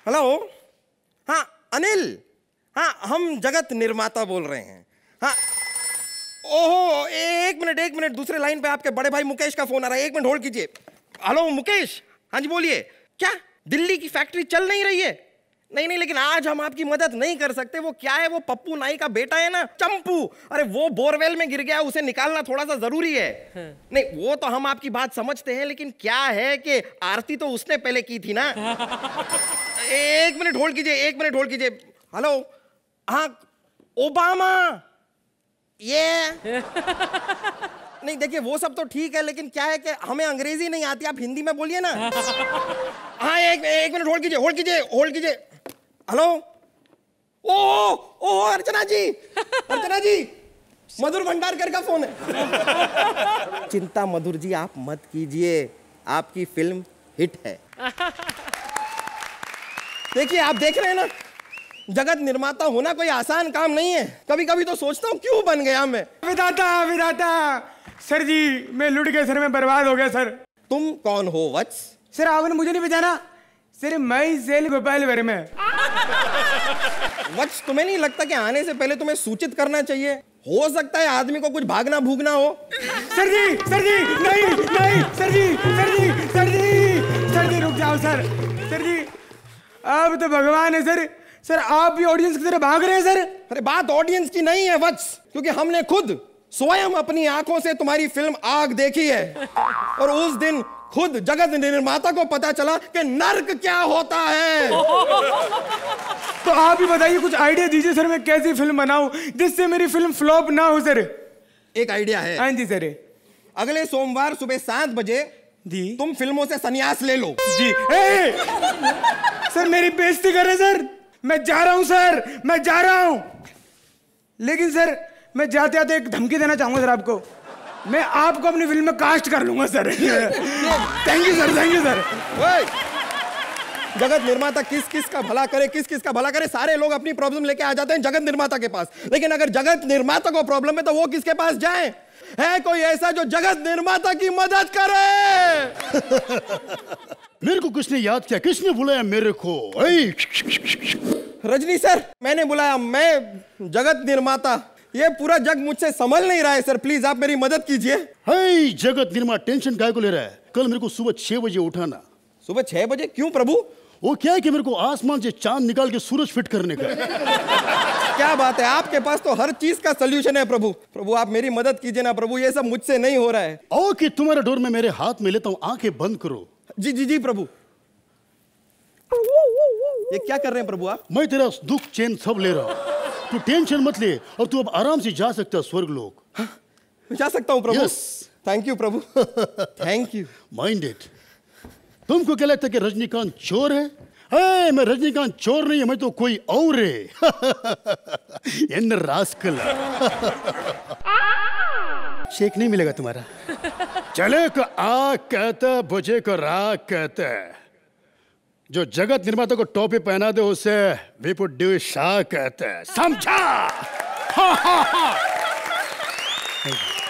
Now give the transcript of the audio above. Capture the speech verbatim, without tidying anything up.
Hello, हाँ अनिल, हाँ हम जगत निर्माता बोल रहे हैं। हाँ ओहो, एक मिनट एक मिनट, दूसरे लाइन पे आपके बड़े भाई मुकेश का फोन आ रहा है, एक मिनट होल्ड कीजिए। हेलो मुकेश, हाँ जी बोलिए। क्या दिल्ली की फैक्ट्री चल नहीं रही है? नहीं नहीं, लेकिन आज हम आपकी मदद नहीं कर सकते। वो क्या है, वो पप्पू नाई का बेटा है ना, चंपू, अरे वो बोरवेल में गिर गया, उसे निकालना थोड़ा सा जरूरी है। हाँ। नहीं वो तो हम आपकी बात समझते हैं, लेकिन क्या है कि आरती तो उसने पहले की थी ना। एक मिनट होल्ड कीजिए, एक मिनट होल्ड कीजिए। हेलो, हाँ ओबामा, ये नहीं देखिए वो सब तो ठीक है, लेकिन क्या है कि हमें अंग्रेजी नहीं आती, आप हिंदी में बोलिए ना। हाँ एक एक मिनट होल्ड कीजिए, होल्ड कीजिए, होल्ड कीजिए। हेलो, ओ ओ अर्चना जी, अर्चना जी, मधुर भंडारकर का फोन है। चिंता मधुर जी आप मत कीजिए, आपकी फिल्म हिट है। देखिए आप देख रहे हैं ना, जगत निर्माता होना कोई आसान काम नहीं है। कभी कभी तो सोचता हूँ क्यों बन गया मैं। विधाता विधाता, सर जी मैं लुट गया सर, मैं बर्बाद हो गया सर। तुम कौन हो वत्स? सर आपने मुझे नहीं पहचाना, सर मैं सेल गोपाल वर्मा। वत्स तुम्हें नहीं लगता कि आने से पहले तुम्हें सूचित करना चाहिए? हो सकता है आदमी को कुछ भागना भूगना हो। सर जी सर जी नहीं नहीं, सर जी सर जी सर जी सर जी रुक जाओ सर। सर जी आप तो भगवान है सर। सर आप भी ऑडियंस की तरह भाग रहे हैं सर। अरे बात ऑडियंस की नहीं है वत्स, क्योंकि हमने खुद स्वयं अपनी आंखों से तुम्हारी फिल्म आग देखी है, और उस दिन खुद जगत निर्माता को पता चला कि नर्क क्या होता है। तो आप ही बताइए, कुछ आइडिया दीजिए सर, मैं कैसी फिल्म बनाऊं जिससे मेरी फिल्म फ्लॉप ना हो सर। एक आइडिया है। हाँ जी सर। अगले सोमवार सुबह सात बजे जी तुम फिल्मों से संन्यास ले लो। जी ए, सर मेरी बेइज्जती कर रहे सर। मैं जा रहा हूं सर, मैं जा रहा हूं। लेकिन सर मैं जाते जाते एक धमकी देना चाहूंगा सर आपको, मैं आपको अपनी फिल्म में कास्ट कर लूंगा sir. Thank you sir, thank you sir. जगत निर्माता किस किस का भला करे, किस किस का भला करे। सारे लोग अपनी प्रॉब्लम लेके आ जाते हैं जगत निर्माता के पास, लेकिन अगर जगत निर्माता को प्रॉब्लम है तो वो किसके पास जाए? है कोई ऐसा जो जगत निर्माता की मदद करे? मेरे को किसने याद किया, किसने बुलाया मेरे को? रजनी सर मैंने बुलाया, मैं जगत निर्माता। ये पूरा जग मुझसे संभल नहीं रहा है सर, प्लीज आप मेरी मदद कीजिए। हे जगत निर्माता टेंशन काहे को ले रहा है? कल मेरे को सुबह छह बजे उठाना। सुबह छह बजे? क्यों प्रभु? वो क्या है कि मेरे को आसमान से चांद निकाल के सूरज फिट करने का। क्या बात है, आपके पास तो हर चीज का सलूशन है प्रभु। प्रभु आप मेरी मदद कीजिए ना प्रभु, ये सब मुझसे नहीं हो रहा है। ओके तुम्हारा डोर में मेरे हाथ में लेता हूँ, आंखें बंद करो। जी जी जी प्रभु। ये क्या कर रहे हैं प्रभु आप? मैं तेरा दुख चैन सब ले रहा हूँ, तू टेंशन मत ले, और तू अब आराम से जा सकता है स्वर्ग लोक। हाँ, जा सकता हूँ प्रभु? थैंक यू प्रभु, थैंक यू। Mind it. तुमको क्या लगता है कि रजनीकांत चोर है? hey, मैं रजनीकांत चोर नहीं है, मैं तो कोई और है। इन रास्कल। शेक नहीं मिलेगा तुम्हारा। चले को आ कहता, बुझे को रा कहता। जो जगत निर्माता को टोपी पहना दे उसे वी पुट डू शाह कहते हैं, समझा?